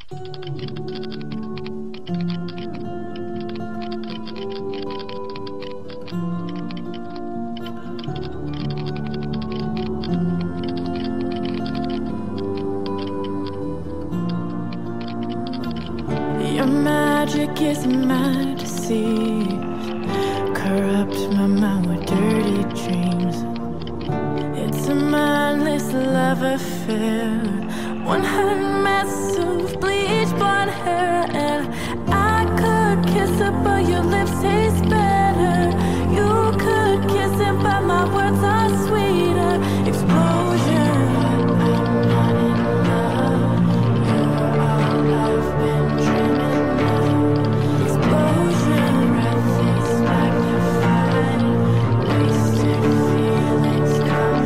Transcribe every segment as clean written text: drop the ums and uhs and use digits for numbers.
Your magic is my deceit, corrupt my mind with dirty dreams. It's a mindless love affair, one hot mess of bleach blonde hair. And I could kiss it, but your lips taste better. You could kiss it, but my words are sweeter. Explosion, I'm not in love. You're all I've been dreaming of. Explosion, breath is magnified. Wasted feelings come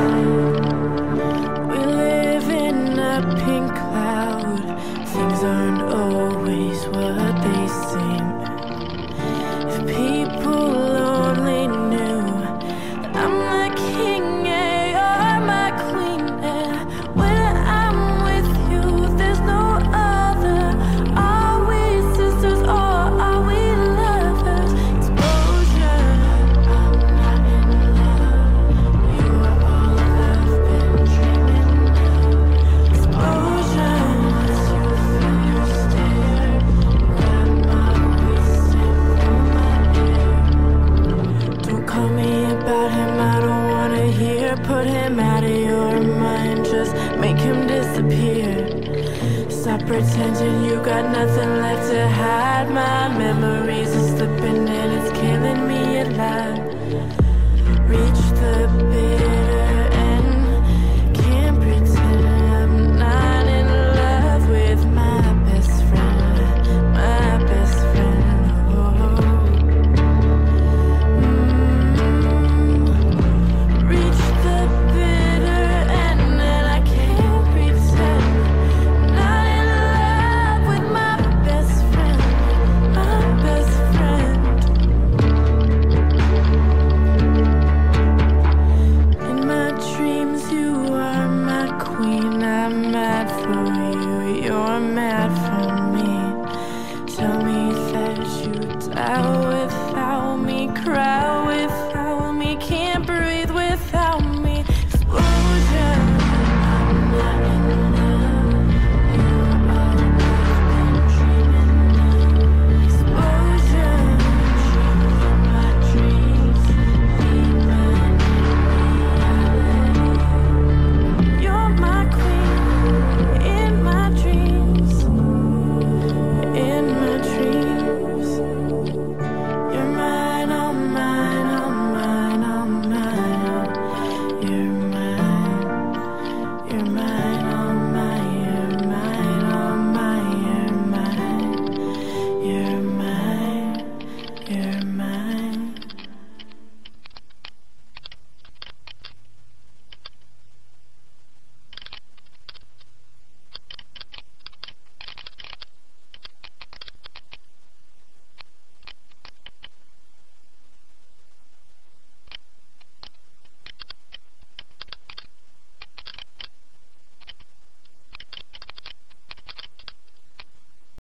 alive. We live in a pink cloud. Things aren't always what they seem. If people only knew that I'm the king, yeah, you're my queen, yeah. When I'm with you, there's no other. Are we sisters or are we lovers? Explosion, I'm not in love. You are all I've been dreaming of. Explosion, as you feel your stare, grab my waist and pull my hair. Don't call me about him, I don't wanna hear. Put him out of your mind, just make him disappear. Stop pretending you got nothing left to hide. My memories are slipping and it's killing me alive. Reach the bitter end, can't pretend I'm not in love with my best friend, my best friend. Oh. Reach the bitter end and I can't pretend not in love with my best friend, my best friend. In my dreams you are my queen, I'm mad for you, you're mad for